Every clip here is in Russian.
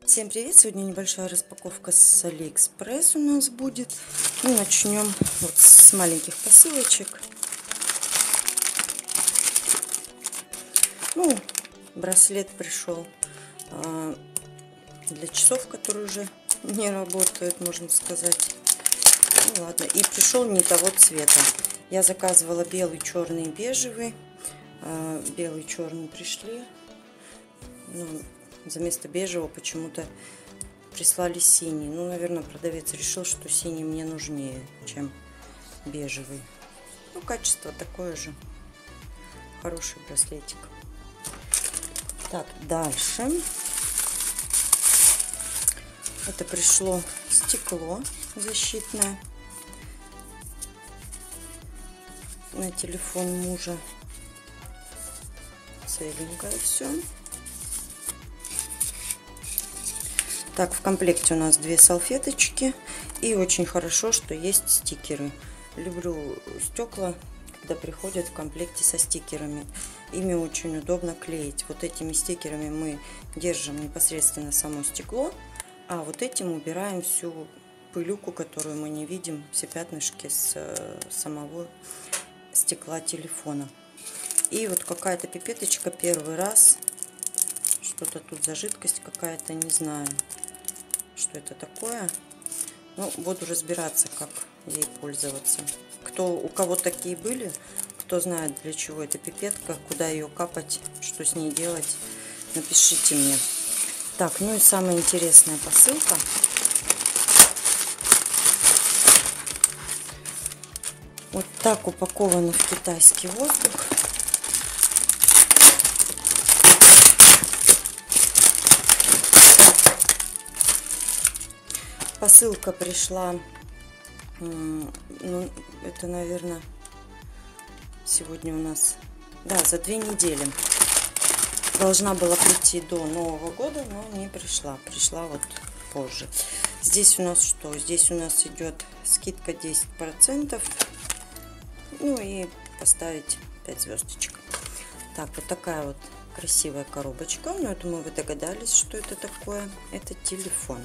Всем привет! Сегодня небольшая распаковка с Алиэкспресс у нас будет. Ну, начнем вот с маленьких посылочек. Ну, браслет пришел для часов, которые уже не работают, можно сказать. Ну, ладно. И пришел не того цвета. Я заказывала белый, черный, бежевый. Белый, черный пришли. Ну, за место бежевого почему-то прислали синий. Ну, наверное, продавец решил, что синий мне нужнее, чем бежевый. Ну, качество такое же. Хороший браслетик. Так, дальше. Это пришло стекло защитное на телефон мужа. Целенькое все. Так, в комплекте у нас 2 салфеточки. И очень хорошо, что есть стикеры. Люблю стекла, когда приходят в комплекте со стикерами. Ими очень удобно клеить. Вот этими стикерами мы держим непосредственно само стекло. А вот этим убираем всю пылюку, которую мы не видим, все пятнышки с самого стекла телефона. И вот какая-то пипеточка первый раз. Что-то тут за жидкость какая-то, не знаю, что это такое. Ну, буду разбираться, как ей пользоваться. У кого такие были, кто знает, для чего эта пипетка, куда ее капать, что с ней делать, напишите мне. Так, ну и самая интересная посылка. Вот так упаковано в китайский воздух. Посылка пришла, ну, это, наверное, сегодня у нас, да, за 2 недели. Должна была прийти до Нового года, но не пришла. Пришла вот позже. Здесь у нас что? Здесь у нас идет скидка 10%. Ну и поставить 5 звездочек. Так, вот такая вот красивая коробочка. Ну, я думаю, вы догадались, что это такое. Это телефон.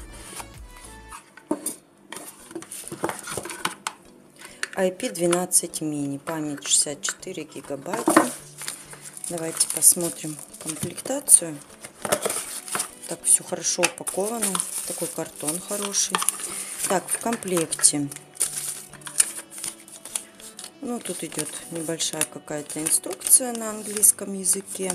IP12 mini, память 64 гигабайта. Давайте посмотрим комплектацию. Так, все хорошо упаковано. Такой картон хороший. Так, в комплекте, ну, тут идет небольшая какая-то инструкция на английском языке.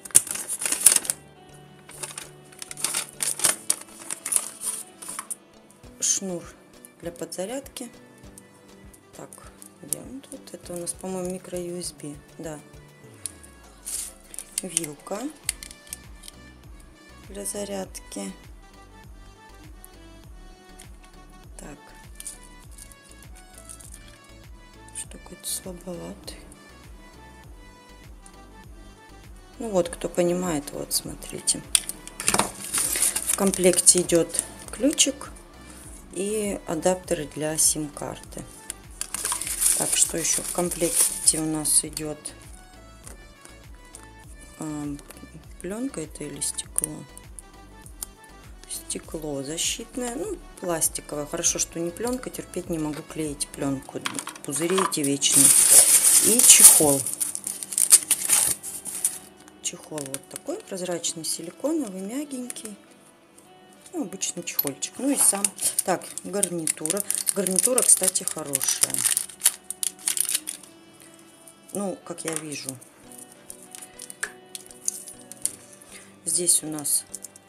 Шнур для подзарядки. Так, где он тут? Это у нас, по-моему, микро-USB. Да. Вилка для зарядки. Так. Что какой-то слабоватый. Ну вот, кто понимает, вот смотрите. В комплекте идет ключик и адаптеры для сим-карты. Так, что еще в комплекте у нас идет? Пленка это или стекло? Стекло защитное, ну, пластиковое. Хорошо, что не пленка, терпеть не могу клеить пленку. Пузыри эти вечные. И чехол. Чехол вот такой, прозрачный, силиконовый, мягенький. Ну, обычный чехольчик. Ну и сам. Так, гарнитура. Гарнитура, кстати, хорошая. Ну, как я вижу. Здесь у нас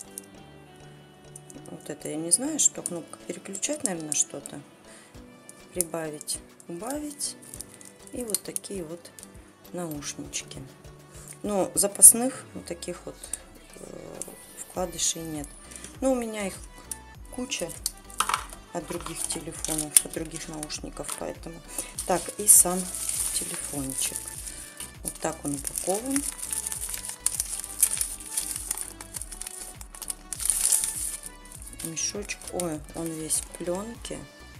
вот это, я не знаю, что кнопка переключать, наверное, что-то. Прибавить, убавить. И вот такие вот наушнички. Но запасных вот таких вот вкладышей нет. Но у меня их куча от других телефонов, от других наушников, поэтому. Так, и сам телефончик. Вот так он упакован. Мешочек. Ой, он весь в пленке.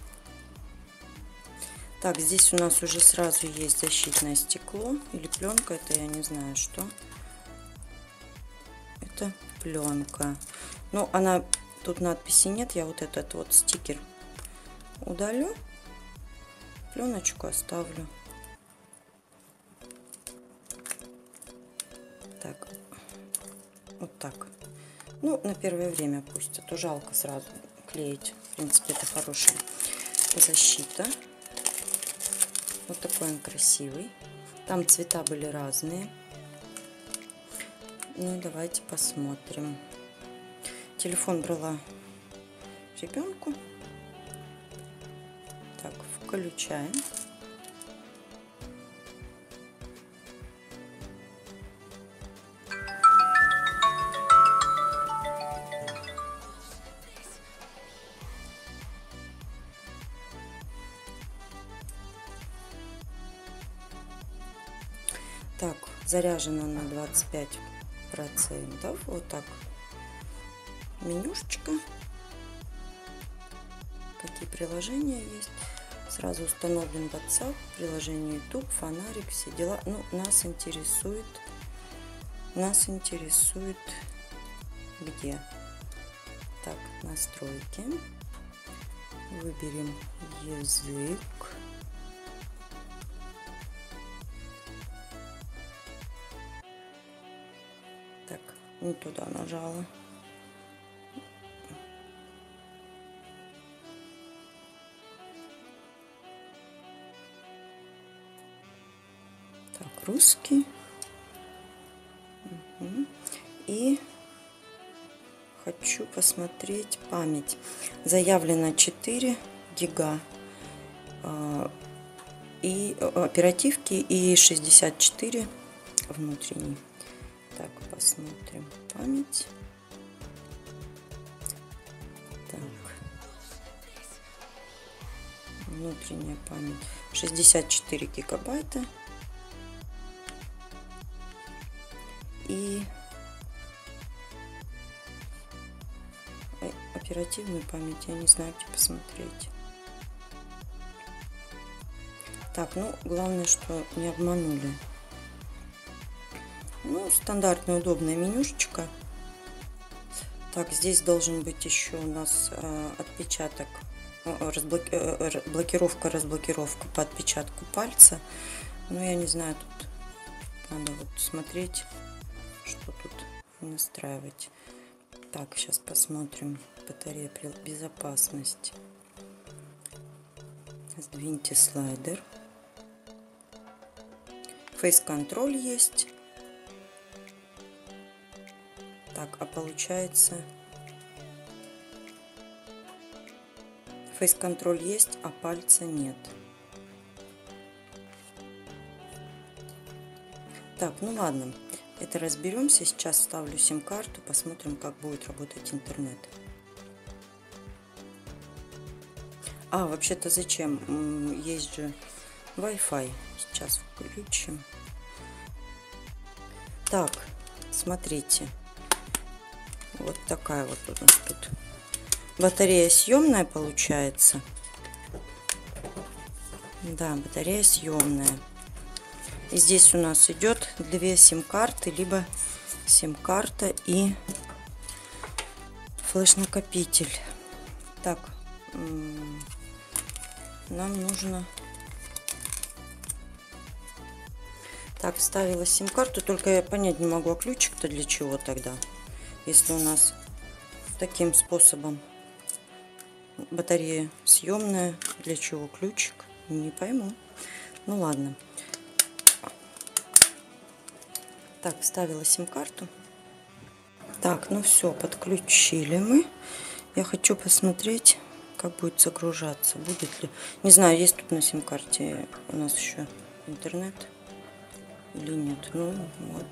Так, здесь у нас уже сразу есть защитное стекло или пленка, это я не знаю что. Это пленка. Ну, она, тут надписи нет, я вот этот вот стикер удалю, пленочку оставлю. Так, вот так. Ну, на первое время пусть, а то жалко сразу клеить. В принципе, это хорошая защита. Вот такой он красивый. Там цвета были разные. Ну, давайте посмотрим. Телефон брала ребенку. Так, включаем. Так, заряжена на 25%. Вот так. Менюшечка. Какие приложения есть. Сразу установлен WhatsApp, приложение YouTube, фонарик, все дела. Ну, нас интересует где? Так, настройки. Выберем язык. Так, не туда нажала. Так, русский. Угу. И хочу посмотреть память. Заявлено 4 гига и оперативки и 64 внутренней. Так, посмотрим память. Так, внутренняя память 64 гигабайта. И оперативную память я не знаю, где посмотреть. Так, ну главное, что не обманули. Ну, стандартная удобная менюшечка. Так, здесь должен быть еще у нас отпечаток, блокировка, разблокировка по отпечатку пальца. Но я не знаю, тут надо вот смотреть, что тут настраивать. Так, сейчас посмотрим. Батарея безопасности. Сдвиньте слайдер. Фейс-контроль есть. Так, а получается фейс-контроль есть, а пальца нет. Так, ну ладно, это разберемся. Сейчас вставлю сим-карту, посмотрим, как будет работать интернет. А, вообще-то зачем? Есть же Wi-Fi. Сейчас включим. Так, смотрите. Вот такая вот у нас тут батарея съемная получается. Да, батарея съемная. И здесь у нас идет 2 сим-карты, либо сим-карта и флеш-накопитель. Так, нам нужно... Так, вставила сим-карту, только я понять не могу, а ключик-то для чего тогда? Если у нас таким способом батарея съемная, для чего ключик? Не пойму. Ну ладно. Так, вставила сим-карту. Так, ну все, подключили мы. Я хочу посмотреть, как будет загружаться. Будет ли... Не знаю, есть тут на сим-карте у нас еще интернет или нет. Ну вот.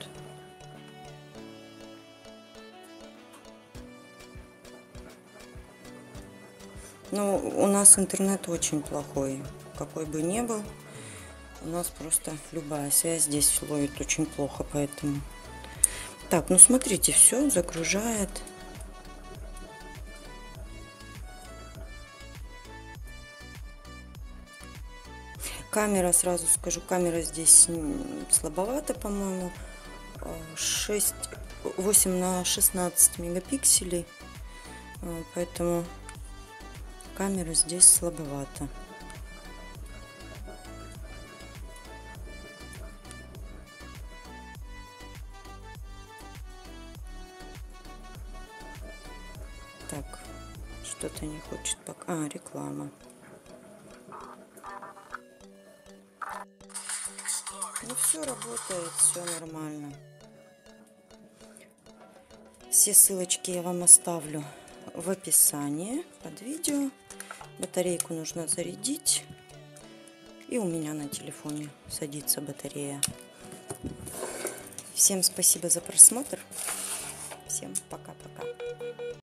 Ну, у нас интернет очень плохой. Какой бы ни был, у нас просто любая связь здесь ловит очень плохо, поэтому... Так, ну смотрите, все загружает. Камера, сразу скажу, камера здесь слабовата, по-моему. 6 8×16 мегапикселей, поэтому камера здесь слабовата. Так, что-то не хочет пока. А, реклама. Ну все работает, все нормально. Все ссылочки я вам оставлю в описании под видео. Батарейку нужно зарядить. И у меня на телефоне садится батарея. Всем спасибо за просмотр. Всем пока-пока.